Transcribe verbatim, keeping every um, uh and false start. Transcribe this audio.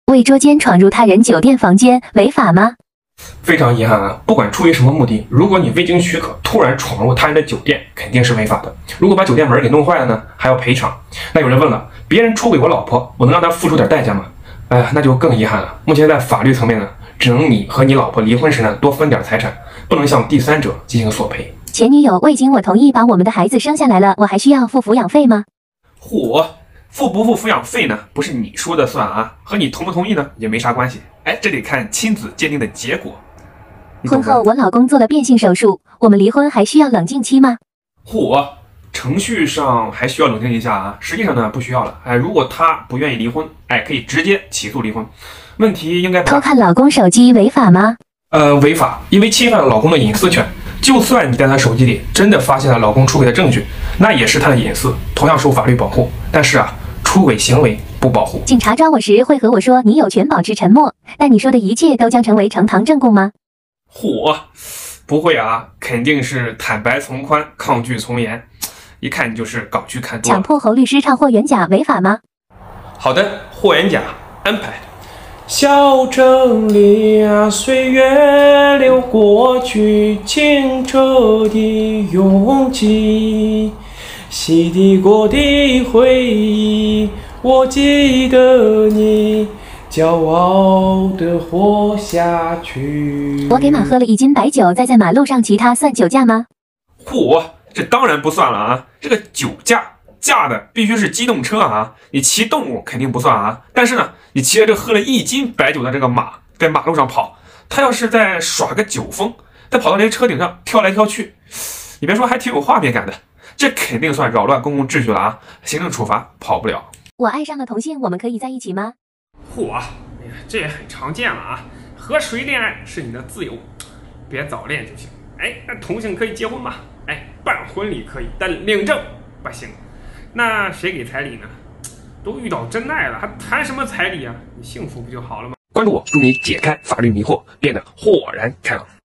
为捉奸闯入他人酒店房间，违法吗？ 非常遗憾啊，不管出于什么目的，如果你未经许可突然闯入他人的酒店，肯定是违法的。如果把酒店门给弄坏了呢，还要赔偿。那有人问了，别人出轨我老婆，我能让他付出点代价吗？哎呀，那就更遗憾了。目前在法律层面呢，只能你和你老婆离婚时呢多分点财产，不能向第三者进行索赔。 前女友未经我同意把我们的孩子生下来了，我还需要付抚养费吗？ 嚯！付不付抚养费呢？不是你说的算啊，和你同不同意呢也没啥关系。哎，这得看亲子鉴定的结果。 婚后我老公做了变性手术，我们离婚还需要冷静期吗？ 嚯，程序上还需要冷静一下啊，实际上呢不需要了。哎，如果他不愿意离婚，哎，可以直接起诉离婚。问题应该不大。 偷看老公手机违法吗？ 呃，违法，因为侵犯了老公的隐私权。就算你在他手机里真的发现了老公出轨的证据，那也是他的隐私，同样受法律保护。但是啊，出轨行为不保护。 警察抓我时会和我说你有权保持沉默，但你说的一切都将成为呈堂证供吗？ 嚯，不会啊，肯定是坦白从宽，抗拒从严。一看就是港剧看多了。 强迫侯律师唱霍元甲违法吗？ 好的，霍元甲安排。小城里啊，岁月流过去，清澈的拥挤，洗涤过的回忆，我记得你，骄傲地活下去。 我给马喝了一斤白酒，再在马路上骑它算酒驾吗？ 嚯，这当然不算了啊！这个酒驾驾的必须是机动车啊，你骑动物肯定不算啊。但是呢，你骑着这喝了一斤白酒的这个马在马路上跑，他要是在耍个酒疯，再跑到那些车顶上跳来跳去，你别说，还挺有画面感的。这肯定算扰乱公共秩序了啊，行政处罚跑不了。 我爱上了同性，我们可以在一起吗？ 嚯，哎呀，这也很常见了啊。和谁恋爱是你的自由，别早恋就行。哎，那同性可以结婚吗？哎，办婚礼可以，但领证不行。那谁给彩礼呢？都遇到真爱了，还谈什么彩礼啊？你幸福不就好了吗？ 关注我，助你解开法律迷惑，变得豁然开朗。